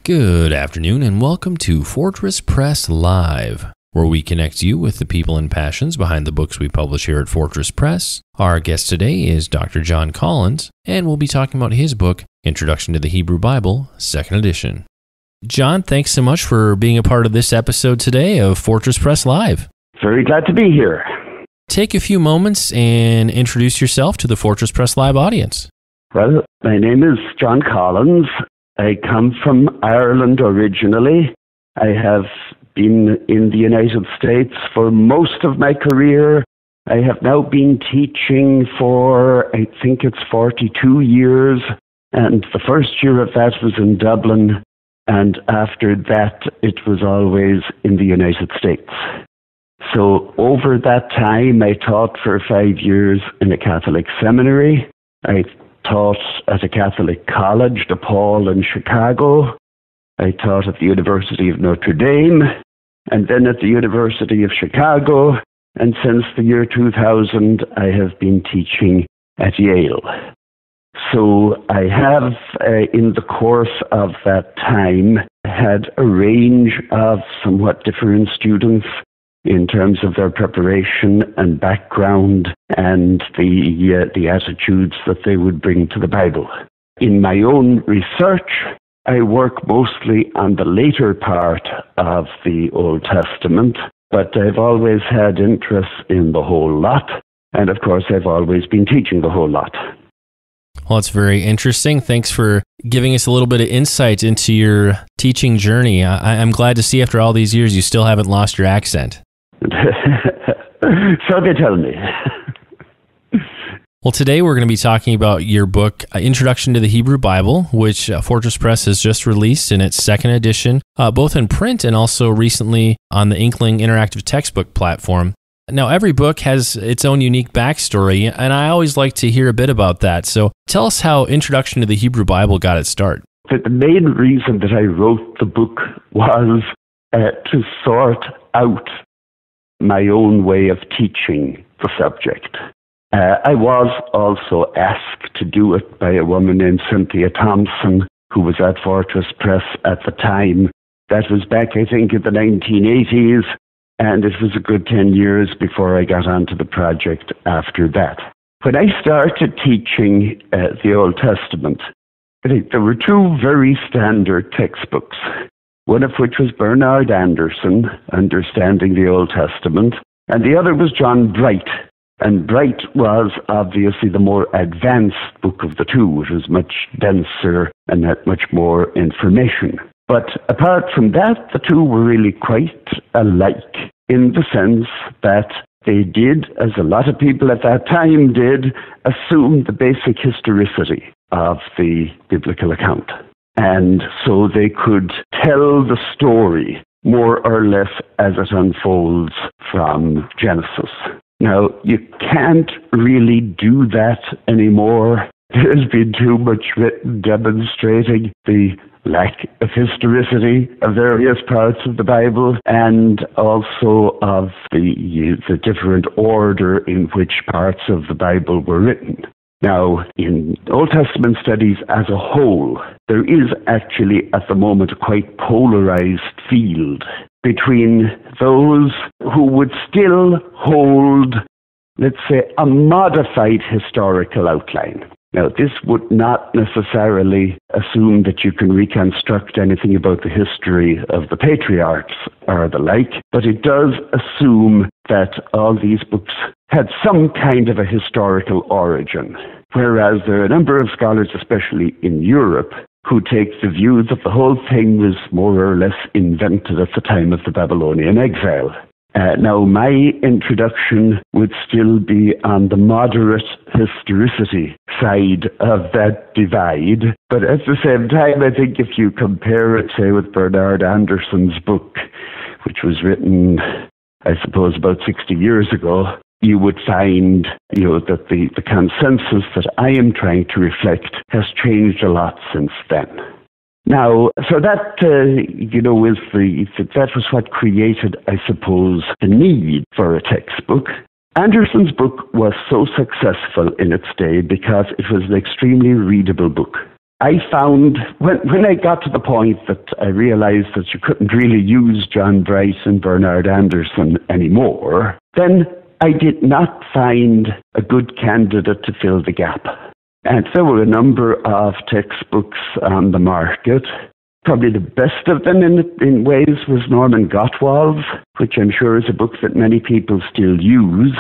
Good afternoon and welcome to Fortress Press Live, where we connect you with the people and passions behind the books we publish here at Fortress Press. Our guest today is Dr. John Collins, and we'll be talking about his book, Introduction to the Hebrew Bible, 2nd edition. John, thanks so much for being a part of this episode today of Fortress Press Live. Very glad to be here. Take a few moments and introduce yourself to the Fortress Press Live audience. Well, my name is John Collins. I come from Ireland originally. I have been in the United States for most of my career. I have now been teaching for, I think it's 42 years, and the first year of that was in Dublin, and after that it was always in the United States. So over that time I taught for 5 years in a Catholic seminary. I taught at a Catholic college, DePaul in Chicago. I taught at the University of Notre Dame, and then at the University of Chicago, and since the year 2000, I have been teaching at Yale. So I have, in the course of that time, had a range of somewhat different students in terms of their preparation and background and the attitudes that they would bring to the Bible. In my own research, I work mostly on the later part of the Old Testament, but I've always had interest in the whole lot, and of course I've always been teaching the whole lot. Well, it's very interesting. Thanks for giving us a little bit of insight into your teaching journey. I'm glad to see after all these years you still haven't lost your accent. So they tell me. Well, today we're going to be talking about your book, Introduction to the Hebrew Bible, which Fortress Press has just released in its 2nd edition, both in print and also recently on the Inkling interactive textbook platform. Now, every book has its own unique backstory, and I always like to hear a bit about that. So tell us how Introduction to the Hebrew Bible got its start. The main reason that I wrote the book was to sort out my own way of teaching the subject. I was also asked to do it by a woman named Cynthia Thompson, who was at Fortress Press at the time. That was back, I think, in the 1980s, and it was a good 10 years before I got onto the project after that. When I started teaching the Old Testament, I think there were two very standard textbooks, one of which was Bernard Anderson, Understanding the Old Testament, and the other was John Bright. And Bright was obviously the more advanced book of the two. It was much denser and had much more information. But apart from that, the two were really quite alike in the sense that they did, as a lot of people at that time did, assume the basic historicity of the biblical account. And so they could tell the story more or less as it unfolds from Genesis. Now, you can't really do that anymore. There's been too much written demonstrating the lack of historicity of various parts of the Bible and also of the different order in which parts of the Bible were written. Now, in Old Testament studies as a whole, there is actually at the moment a quite polarized field between those who would still hold, let's say, a modified historical outline. Now, this would not necessarily assume that you can reconstruct anything about the history of the patriarchs or the like, but it does assume that all these books had some kind of a historical origin, whereas there are a number of scholars, especially in Europe, who take the view that the whole thing was more or less invented at the time of the Babylonian exile. Now, my introduction would still be on the moderate historicity side of that divide, but at the same time, I think if you compare it, say, with Bernard Anderson's book, which was written, I suppose, about 60 years ago, you would find, that the consensus that I am trying to reflect has changed a lot since then. Now, so that, that was what created, I suppose, the need for a textbook. Anderson's book was so successful in its day because it was an extremely readable book. I found when I got to the point that I realized that you couldn't really use John Bright and Bernard Anderson anymore, then I did not find a good candidate to fill the gap. And there were a number of textbooks on the market. Probably the best of them in ways was Norman Gottwald's, which I'm sure is a book that many people still use.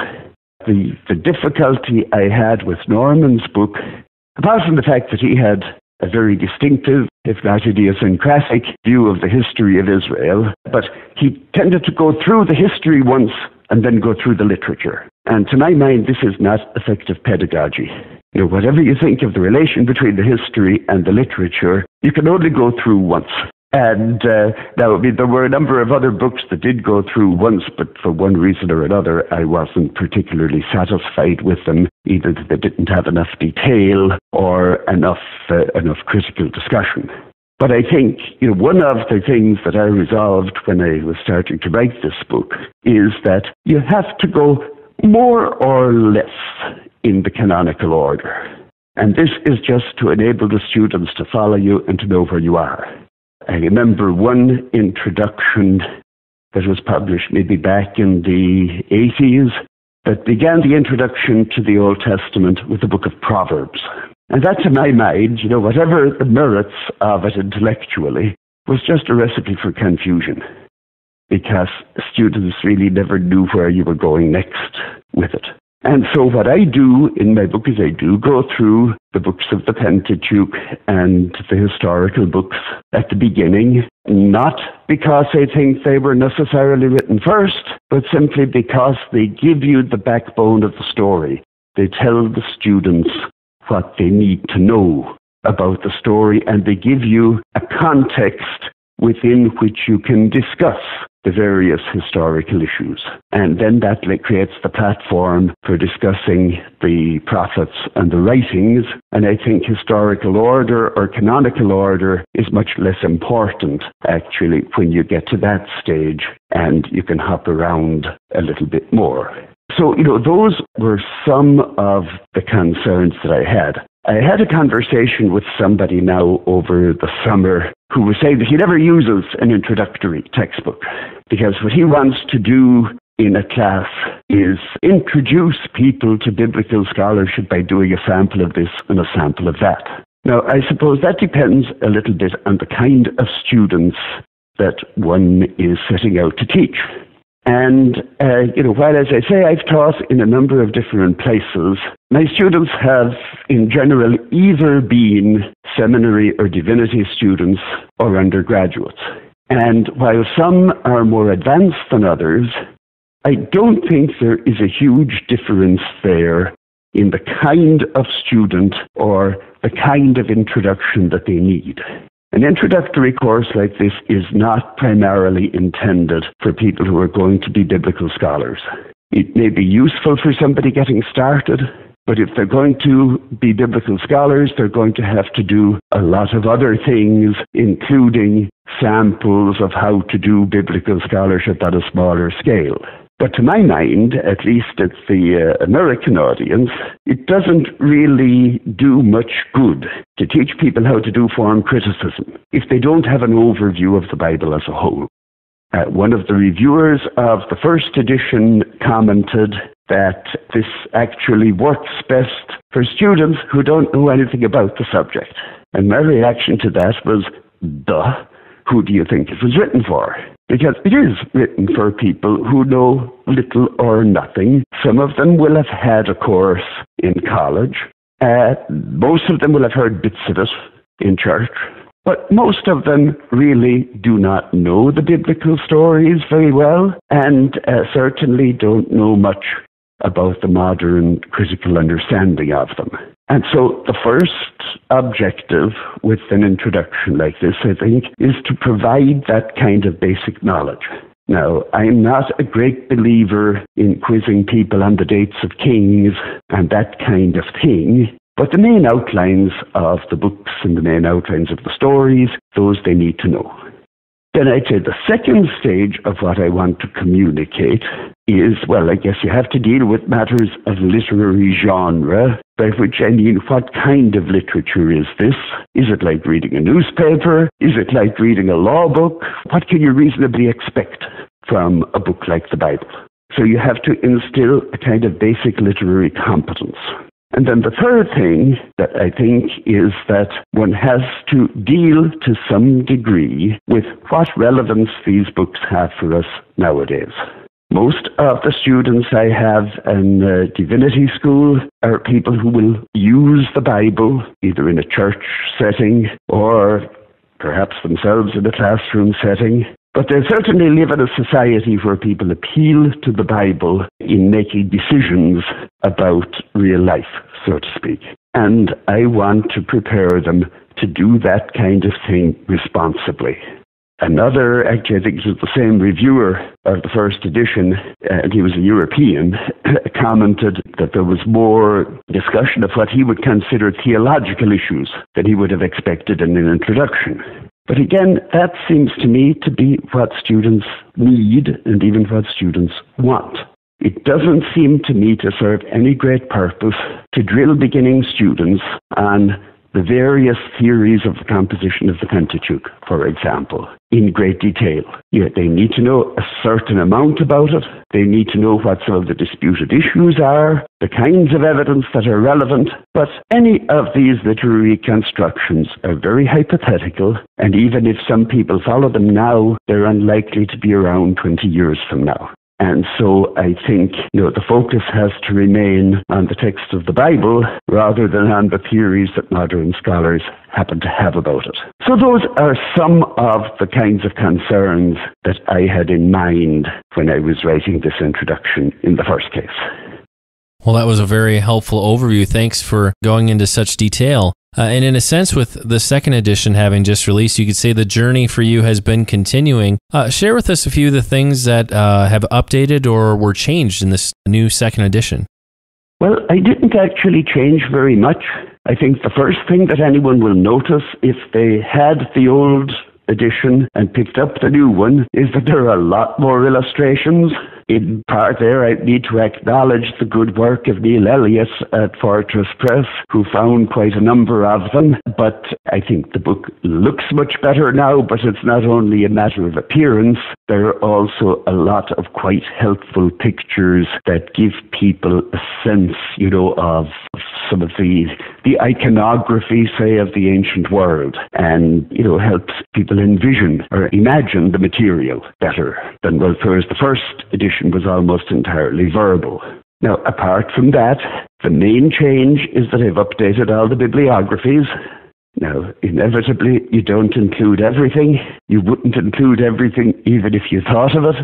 The difficulty I had with Norman's book, apart from the fact that he had a very distinctive, if not idiosyncratic, view of the history of Israel, but he tended to go through the history once and then go through the literature. And to my mind, this is not effective pedagogy. Whatever you think of the relation between the history and the literature, you can only go through once. And now, there were a number of other books that did go through once, but for one reason or another, I wasn't particularly satisfied with them. Either they didn't have enough detail or enough critical discussion. But I think, one of the things that I resolved when I was starting to write this book is that you have to go more or less in the canonical order. And this is just to enable the students to follow you and to know where you are. I remember one introduction that was published maybe back in the 80s that began the introduction to the Old Testament with the book of Proverbs. And that, to my mind, whatever the merits of it intellectually, was just a recipe for confusion, because students really never knew where you were going next with it. And so what I do in my book is I do go through the books of the Pentateuch and the historical books at the beginning, not because I think they were necessarily written first, but simply because they give you the backbone of the story. They tell the students what they need to know about the story, and they give you a context within which you can discuss the various historical issues. And then that creates the platform for discussing the prophets and the writings. And I think historical order or canonical order is much less important, actually, when you get to that stage and you can hop around a little bit more. So, those were some of the concerns that I had. I had a conversation with somebody now over the summer who was saying that he never uses an introductory textbook because what he wants to do in a class is introduce people to biblical scholarship by doing a sample of this and a sample of that. Now, I suppose that depends a little bit on the kind of students that one is setting out to teach. And, while, as I say, I've taught in a number of different places, my students have, in general, either been seminary or divinity students or undergraduates. And while some are more advanced than others, I don't think there is a huge difference there in the kind of student or the kind of introduction that they need. An introductory course like this is not primarily intended for people who are going to be biblical scholars. It may be useful for somebody getting started, but if they're going to be biblical scholars, they're going to have to do a lot of other things, including samples of how to do biblical scholarship at a smaller scale. But to my mind, at least at the American audience, it doesn't really do much good to teach people how to do form criticism if they don't have an overview of the Bible as a whole. One of the reviewers of the first edition commented that this actually works best for students who don't know anything about the subject. And my reaction to that was, duh, who do you think it was written for? Because it is written for people who know little or nothing. Some of them will have had a course in college. Most of them will have heard bits of it in church. But most of them really do not know the biblical stories very well, and certainly don't know much about the modern critical understanding of them. And so the first objective with an introduction like this, I think, is to provide that kind of basic knowledge. Now, I'm not a great believer in quizzing people on the dates of kings and that kind of thing, but the main outlines of the books and the main outlines of the stories, those they need to know. Then I'd say the second stage of what I want to communicate is, well, I guess you have to deal with matters of literary genre, by which I mean, what kind of literature is this? Is it like reading a newspaper? Is it like reading a law book? What can you reasonably expect from a book like the Bible? So you have to instill a kind of basic literary competence. And then the third thing that I think is that one has to deal to some degree with what relevance these books have for us nowadays. Most of the students I have in divinity school are people who will use the Bible either in a church setting or perhaps themselves in a classroom setting. But they certainly live in a society where people appeal to the Bible in making decisions about real life, so to speak. And I want to prepare them to do that kind of thing responsibly. Another, actually, I think it was the same reviewer of the first edition, and he was a European, commented that there was more discussion of what he would consider theological issues than he would have expected in an introduction. But again, that seems to me to be what students need and even what students want. It doesn't seem to me to serve any great purpose to drill beginning students on the various theories of the composition of the Pentateuch, for example, in great detail. Yet they need to know a certain amount about it. They need to know what some of the disputed issues are, the kinds of evidence that are relevant. But any of these literary constructions are very hypothetical, and even if some people follow them now, they're unlikely to be around 20 years from now. And so I think, the focus has to remain on the text of the Bible rather than on the theories that modern scholars happen to have about it. So those are some of the kinds of concerns that I had in mind when I was writing this introduction in the first case. Well, that was a very helpful overview. Thanks for going into such detail. And in a sense, with the second edition having just released, you could say the journey for you has been continuing. Share with us a few of the things that have updated or were changed in this new second edition. Well, I didn't actually change very much. I think the first thing that anyone will notice if they had the old edition and picked up the new one is that there are a lot more illustrations. In part there, I need to acknowledge the good work of Neil Elliott at Fortress Press, who found quite a number of them. But I think the book looks much better now, but it's not only a matter of appearance. There are also a lot of quite helpful pictures that give people a sense, of some of the iconography, say, of the ancient world, and, helps people envision or imagine the material better than, whereas the first edition was almost entirely verbal. Now, apart from that, the main change is that I've updated all the bibliographies. Now, inevitably, you don't include everything. You wouldn't include everything even if you thought of it.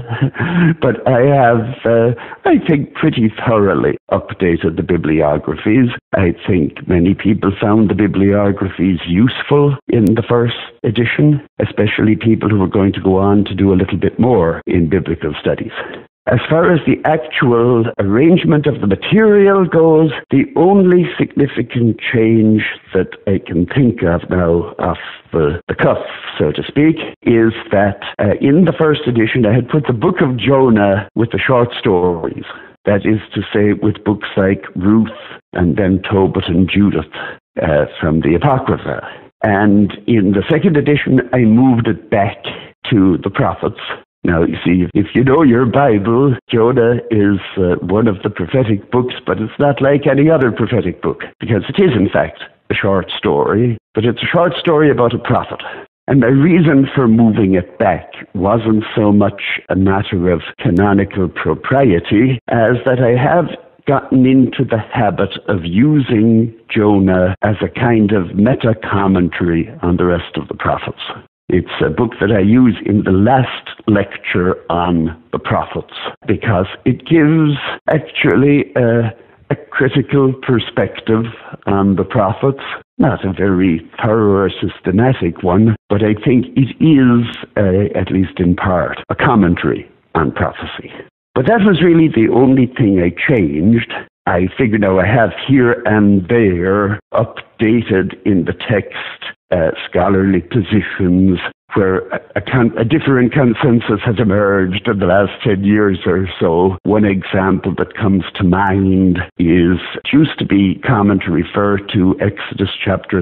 But I have, I think, pretty thoroughly updated the bibliographies. I think many people found the bibliographies useful in the first edition, especially people who were going to go on to do a little bit more in biblical studies. As far as the actual arrangement of the material goes, the only significant change that I can think of now off the cuff, so to speak, is that in the first edition I had put the book of Jonah with the short stories. That is to say, with books like Ruth and then Tobit and Judith from the Apocrypha. And in the second edition, I moved it back to the prophets. Now, you see, if you know your Bible, Jonah is one of the prophetic books, but it's not like any other prophetic book, because it is, in fact, a short story, but it's a short story about a prophet. And my reason for moving it back wasn't so much a matter of canonical propriety as that I have gotten into the habit of using Jonah as a kind of meta-commentary on the rest of the prophets. It's a book that I use in the last lecture on the prophets because it gives actually a critical perspective on the prophets, not a very thorough or systematic one, but I think it is, at least in part, a commentary on prophecy. But that was really the only thing I changed. I figured now I have here and there updated in the text scholarly positions where a different consensus has emerged in the last 10 years or so. One example that comes to mind is it used to be common to refer to Exodus chapter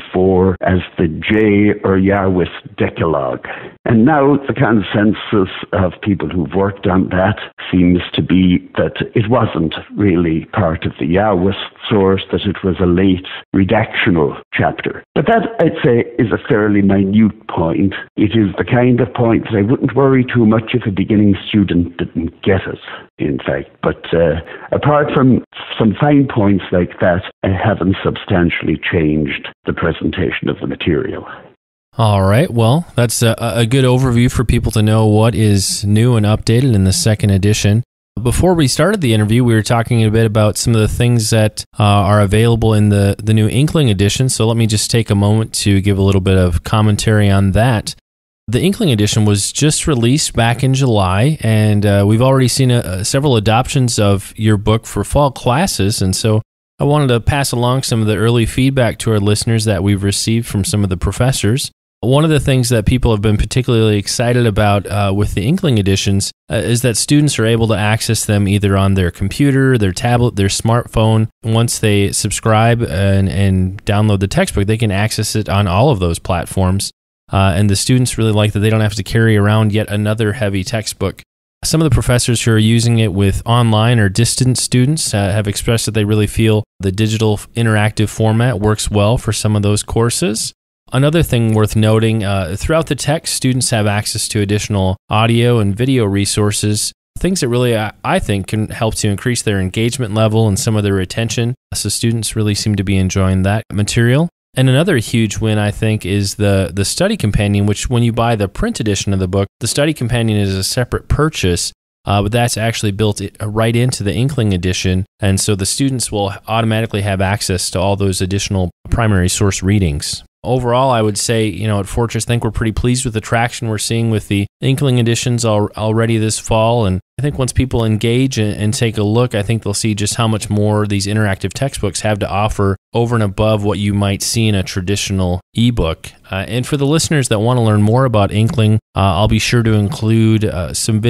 34 as the J or Yahweh Decalogue. And now the consensus of people who've worked on that seems to be that it wasn't really part of the Yahweh source, that it was a late redactional chapter. But that, I'd say, is a fairly minute point. It is the kind of point that I wouldn't worry too much if a beginning student didn't get it, in fact. But apart from some fine points like that, I haven't substantially changed the presentation of the material. All right. Well, that's a good overview for people to know what is new and updated in the second edition. Before we started the interview, we were talking a bit about some of the things that are available in the new Inkling edition. So let me just take a moment to give a little bit of commentary on that. The Inkling edition was just released back in July, and we've already seen several adoptions of your book for fall classes. And so I wanted to pass along some of the early feedback to our listeners that we've received from some of the professors. One of the things that people have been particularly excited about with the Inkling editions is that students are able to access them either on their computer, their tablet, their smartphone. Once they subscribe and download the textbook, they can access it on all of those platforms. And the students really like that they don't have to carry around yet another heavy textbook. Some of the professors who are using it with online or distant students have expressed that they really feel the digital interactive format works well for some of those courses. Another thing worth noting, throughout the text, students have access to additional audio and video resources, things that really, I think, can help to increase their engagement level and some of their retention. So students really seem to be enjoying that material. And another huge win, I think, is the study companion, which when you buy the print edition of the book, the study companion is a separate purchase, but that's actually built right into the Inkling edition. And so the students will automatically have access to all those additional primary source readings. Overall, I would say, at Fortress, I think we're pretty pleased with the traction we're seeing with the Inkling editions already this fall. And I think once people engage and take a look, I think they'll see just how much more these interactive textbooks have to offer over and above what you might see in a traditional ebook. And for the listeners that want to learn more about Inkling, I'll be sure to include some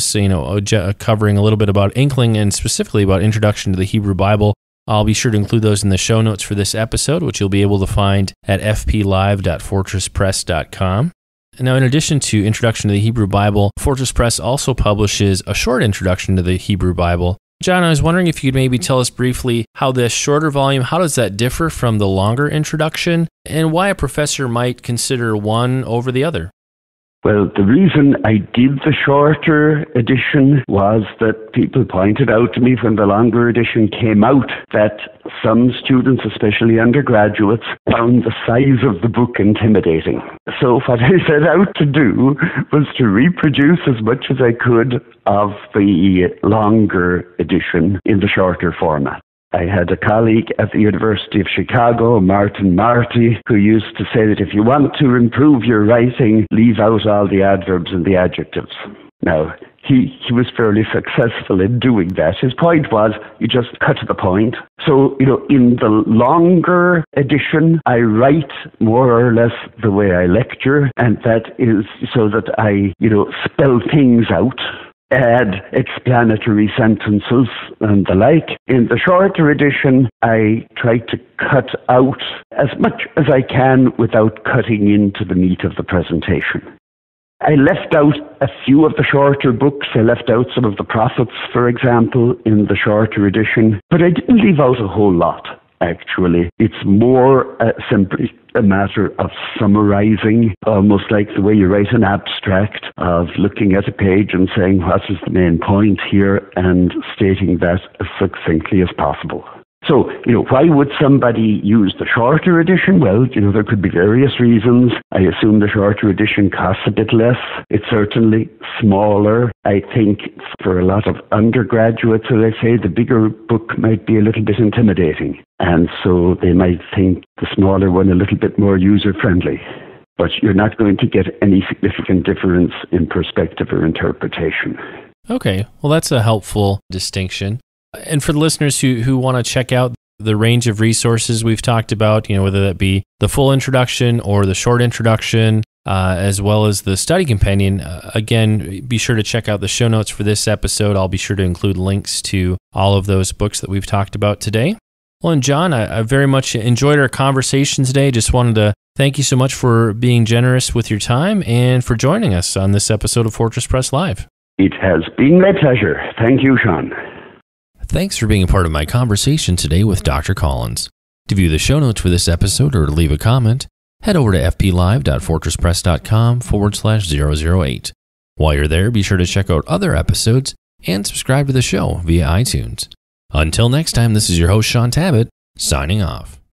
videos, covering a little bit about Inkling and specifically about Introduction to the Hebrew Bible. I'll be sure to include those in the show notes for this episode, which you'll be able to find at fplive.fortresspress.com. Now, in addition to Introduction to the Hebrew Bible, Fortress Press also publishes a short introduction to the Hebrew Bible. John, I was wondering if you could maybe tell us briefly how this shorter volume, how does that differ from the longer introduction, and why a professor might consider one over the other? Well, the reason I did the shorter edition was that people pointed out to me when the longer edition came out that some students, especially undergraduates, found the size of the book intimidating. So what I set out to do was to reproduce as much as I could of the longer edition in the shorter format. I had a colleague at the University of Chicago, Martin Marty, who used to say that if you want to improve your writing, leave out all the adverbs and the adjectives. Now, he was fairly successful in doing that. His point was, you just cut to the point. So, in the longer edition, I write more or less the way I lecture, and that is so that I, spell things out, add explanatory sentences and the like. In the shorter edition, I try to cut out as much as I can without cutting into the meat of the presentation. I left out a few of the shorter books. I left out some of the prophets, for example, in the shorter edition, but I didn't leave out a whole lot, actually. It's more simply a matter of summarizing, almost like the way you write an abstract, of looking at a page and saying what is the main point here and stating that as succinctly as possible. So, why would somebody use the shorter edition? Well, there could be various reasons. I assume the shorter edition costs a bit less. It's certainly smaller. I think for a lot of undergraduates, as I say, the bigger book might be a little bit intimidating. And so they might think the smaller one a little bit more user-friendly. But you're not going to get any significant difference in perspective or interpretation. Okay, well, that's a helpful distinction. And for the listeners who want to check out the range of resources we've talked about, whether that be the full introduction or the short introduction, as well as the study companion. Again, be sure to check out the show notes for this episode. I'll be sure to include links to all of those books that we've talked about today. Well, and John, I very much enjoyed our conversation today. Just wanted to thank you so much for being generous with your time and for joining us on this episode of Fortress Press Live. It has been my pleasure. Thank you, Sean. Thanks for being a part of my conversation today with Dr. Collins. To view the show notes for this episode or to leave a comment, head over to fplive.fortresspress.com/008. While you're there, be sure to check out other episodes and subscribe to the show via iTunes. Until next time, this is your host, Sean Tabbitt, signing off.